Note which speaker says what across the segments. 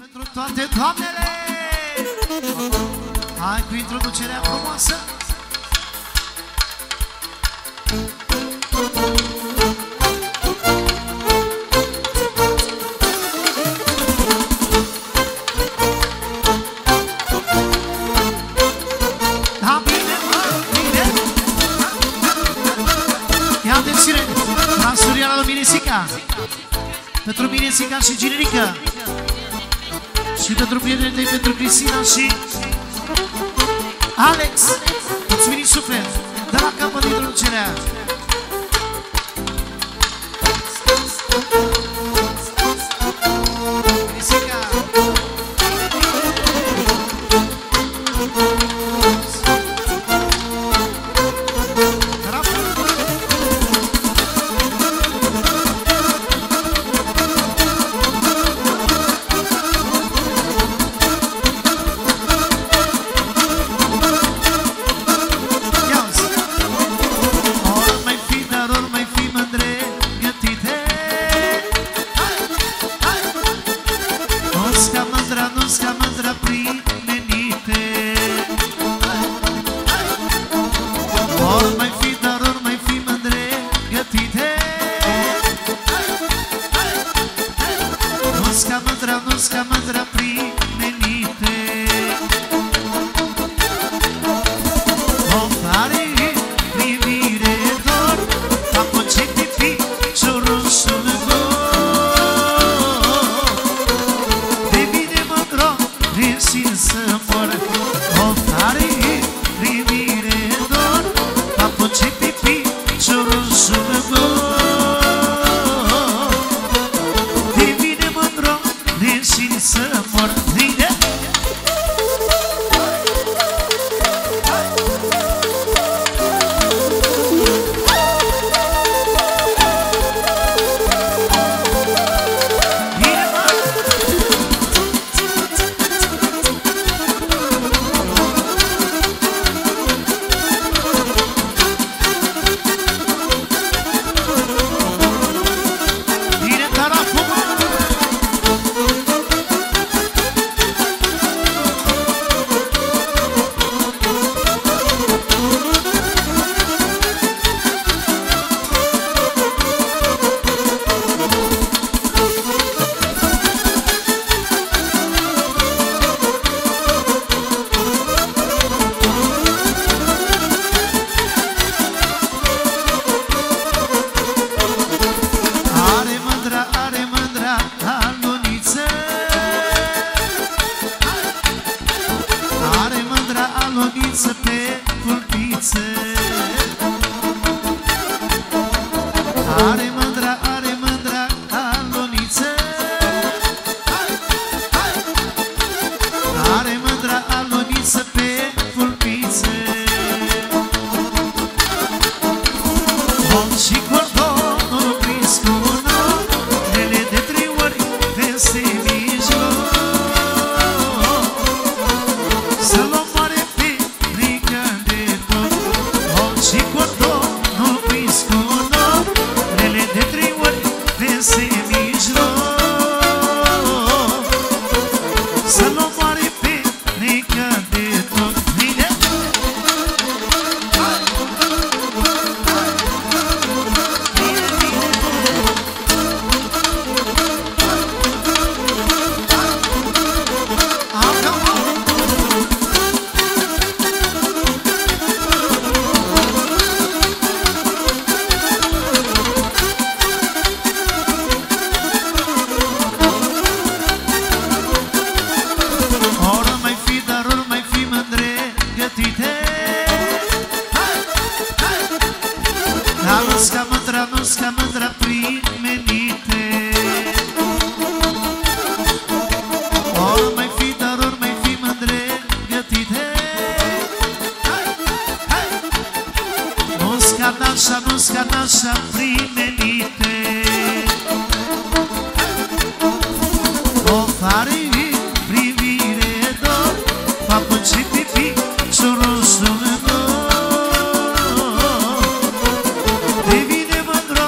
Speaker 1: pentru toate doamnele. Hai cu introducerea frumoasă. Da, bine, bine. Ia atențiune, transuriala lui Minesica. Pentru Minesica și Ginerica. Și pentru prietenii tăi, pentru Cristina și Alex. Mulțumim din suflet. De la capăt introducerea. Minesica.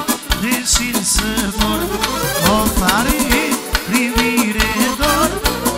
Speaker 2: Să mor, o pare privire dor.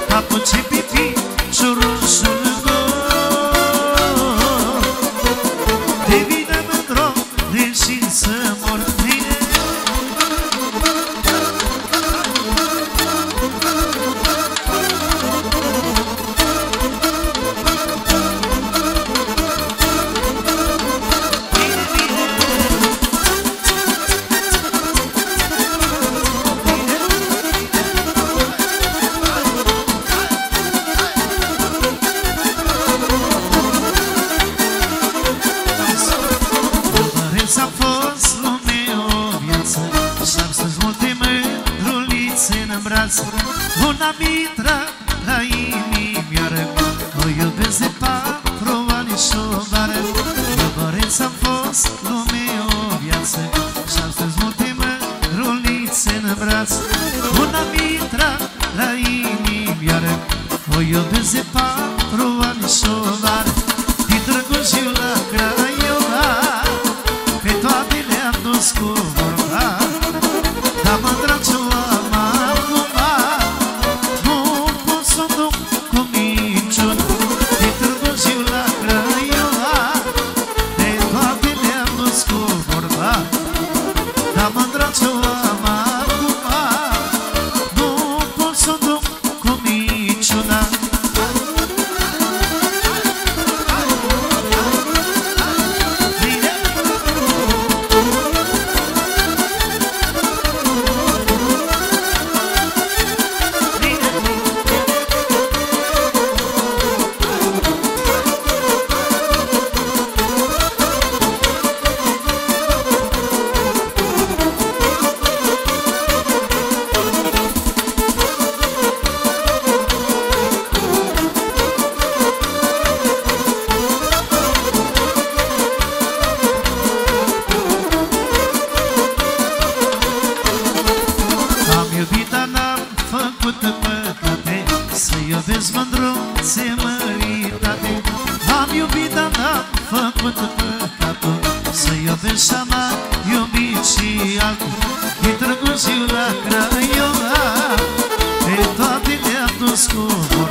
Speaker 1: Una mitra la inimioară, o iubesc de 4 anișovară. Iubăreț-am fost lume o viață și astăzi multe mărulițe în braț. Una mitra la inimioară, o iubesc de 4 anișovară. Din Târgu la Craiova, pe toate le-am dus cu vorba. Dar mândra ce-o am acum, nu pot să o duc cu minciună. Din Târgu la Craiova, pe toate le-am dus cu vorba. Dar mândra ce-o am acum, nu pot să o duc cu minciună. Să iubesc mândruțe măritate. Am iubit, dar n-am făcut păcatul. Să iubesc și-am iubit și altul. Din Târgu la Craiova, pe toate le-am dus cu